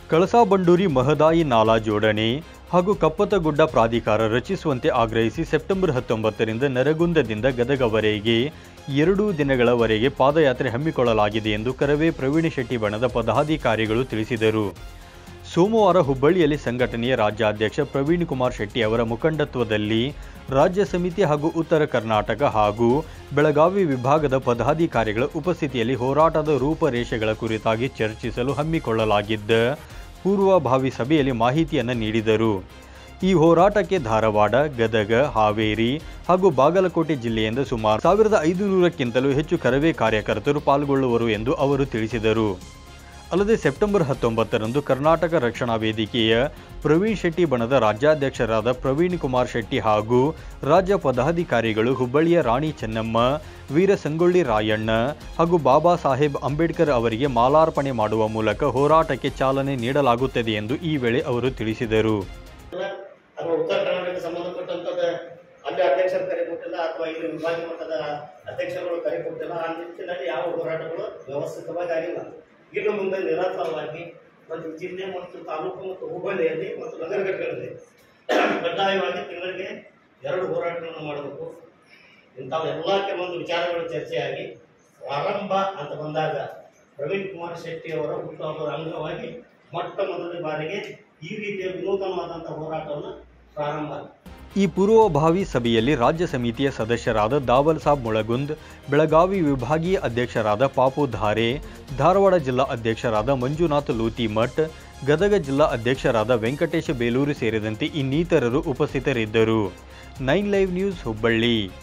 ಕಳಸಾ-ಬಂಡೂರಿ ಮಹದಾಯಿ ನಾಲಾ ಜೋಡಣೆ ಹಾಗೂ ಕಪ್ಪತ್ತಗುಡ್ಡ ಪ್ರಾಧಿಕಾರ ರಚಿಸುವಂತೆ ಆಗ್ರಹಿಸಿ ಸೆಪ್ಟೆಂಬರ್ 19ರಿಂದ ನರಗುಂದದಿಂದ ಗದಗವರೆಗೆ 2 ದಿನಗಳವರೆಗೆ ಪಾದಯಾತ್ರೆ ಹಮ್ಮಿಕೊಳ್ಳಲಾಗಿದೆ ಎಂದು ಕರವೇ ಪ್ರವೀಣ್ ಶೆಟ್ಟಿ ಬಣದ ಪದಾಧಿಕಾರಿಗಳು ತಿಳಿಸಿದರು. ಸೋಮವಾರ ಹುಬ್ಬಳ್ಳಿಯಲ್ಲಿ ಸಂಘಟನೆಯ ರಾಜ್ಯಾಧ್ಯಕ್ಷ ಪ್ರವೀಣ್ ಕುಮಾರ್ ಶೆಟ್ಟಿ ಅವರ ಮುಖಂಡತ್ವದಲ್ಲಿ ರಾಜ್ಯ ಸಮಿತಿ ಹಾಗೂ ಉತ್ತರ ಕರ್ನಾಟಕ ಹಾಗೂ ಬೆಳಗಾವಿ ವಿಭಾಗದ ಪದಾಧಿಕಾರಿಗಳ ಉಪಸ್ಥಿತಿಯಲ್ಲಿ ಹೋರಾಟದ ರೂಪರೇಷೆಗಳ ಕುರಿತಾಗಿ ಚರ್ಚಿಸಲು ಹಮ್ಮಿಕೊಳ್ಳಲಾಗಿದ್ದ ಪೂರ್ವಭಾವಿ ಸಭೆಯಲ್ಲಿ ಮಾಹಿತಿಯನ್ನು ನೀಡಿದರು. ಈ ಹೋರಾಟಕ್ಕೆ ಧಾರವಾಡ, ಗದಗ, ಹಾವೇರಿ ಹಾಗೂ ಬಾಗಲಕೋಟೆ ಜಿಲ್ಲೆಯಿಂದ ಸುಮಾರು 1500ಕ್ಕಿಂತಲೂ ಹೆಚ್ಚು ಕರವೇ ಕಾರ್ಯಕರ್ತರು ಪಾಲ್ಗೊಳ್ಳುವರು ಎಂದು ಅವರು ತಿಳಿಸಿದರು. ಅಲ್ಲದೆ ಸೆಪ್ಟೆಂಬರ್ 19ರಂದು ಕರ್ನಾಟಕ ರಕ್ಷಣಾ ವೇದಿಕೆಯ ಪ್ರವೀಣ್ ಶೆಟ್ಟಿ ಬಣದ ರಾಜ್ಯಾಧ್ಯಕ್ಷರಾದ ಪ್ರವೀಣ್ ಕುಮಾರ್ ಶೆಟ್ಟಿ ಹಾಗೂ ರಾಜ್ಯ ಪದಾಧಿಕಾರಿಗಳು ಹುಬ್ಬಳ್ಳಿಯ ರಾಣಿ ಚೆನ್ನಮ್ಮ, ವೀರ ಸಂಗೊಳ್ಳಿ ರಾಯಣ್ಣ ಹಾಗೂ ಬಾಬಾ ಸಾಹೇಬ್ ಅಂಬೇಡ್ಕರ್ ಅವರಿಗೆ ಮಾಲಾರ್ಪಣೆ ಮಾಡುವ ಮೂಲಕ ಹೋರಾಟಕ್ಕೆ ಚಾಲನೆ ನೀಡಲಾಗುತ್ತದೆ ಎಂದು ಈ ವೇಳೆ ಅವರು ತಿಳಿಸಿದರು. ಉತ್ತರ ಕರ್ನಾಟಕಕ್ಕೆ ಸಂಬಂಧಪಟ್ಟಂತದ ಅಲ್ಲಿ ಅಧ್ಯಕ್ಷರು ಕರೆ ಕೊಟ್ಟಿಲ್ಲ ಅಥವಾ ಇಲ್ಲಿ ವಿಭಾಗೀಯ ಮಟ್ಟದ ಅಧ್ಯಕ್ಷರುಗಳು ಕರೆ ಕೊಟ್ಟಿಲ್ಲ. ಆ ನಿಟ್ಟಿನಲ್ಲಿ ಯಾವ ಹೋರಾಟಗಳು ವ್ಯವಸ್ಥಿತವಾಗಿ ಆಗಿಲ್ಲ. ಇನ್ನು ಮುಂದೆ ನಿರಂತರವಾಗಿ ಪ್ರತಿ ಜಿಲ್ಲೆ ಮತ್ತು ತಾಲೂಕು ಮತ್ತು ಹುಬ್ಬಳ್ಳಿಯಲ್ಲಿ ಮತ್ತು ನಗರಗಳಲ್ಲಿ ಕಡ್ಡಾಯವಾಗಿ ತಿಂಗಳಿಗೆ 2 ಹೋರಾಟಗಳನ್ನು ಮಾಡಬೇಕು. ಇಂಥವು ಎಲ್ಲ ಕೆಲವೊಂದು ವಿಚಾರಗಳು ಚರ್ಚೆಯಾಗಿ ಪ್ರಾರಂಭ ಅಂತ ಬಂದಾಗ ಪ್ರವೀಣ್ ಕುಮಾರ್ ಶೆಟ್ಟಿ ಅವರ ಹುಟ್ಟುಹಬ್ಬದ ಅಂಗವಾಗಿ ಮೊಟ್ಟ ಮೊದಲ ಬಾರಿಗೆ ಈ ರೀತಿಯ ವಿನೂತನವಾದಂಥ ಹೋರಾಟವನ್ನು ಪ್ರಾರಂಭ. ಈ ಪೂರ್ವಭಾವಿ ಸಭೆಯಲ್ಲಿ ರಾಜ್ಯ ಸಮಿತಿಯ ಸದಸ್ಯರಾದ ದಾವಲ್ ಸಾಬ್ ಮುಳಗುಂದ್, ಬೆಳಗಾವಿ ವಿಭಾಗೀಯ ಅಧ್ಯಕ್ಷರಾದ ಪಾಪು ಧಾರೆ, ಧಾರವಾಡ ಜಿಲ್ಲಾ ಅಧ್ಯಕ್ಷರಾದ ಮಂಜುನಾಥ್ ಲೂತಿಮಠ್, ಗದಗ ಜಿಲ್ಲಾ ಅಧ್ಯಕ್ಷರಾದ ವೆಂಕಟೇಶ ಬೇಲೂರು ಸೇರಿದಂತೆ ಇನ್ನಿತರರು ಉಪಸ್ಥಿತರಿದ್ದರು. 9 ಲೈವ್ ನ್ಯೂಸ್ ಹುಬ್ಬಳ್ಳಿ.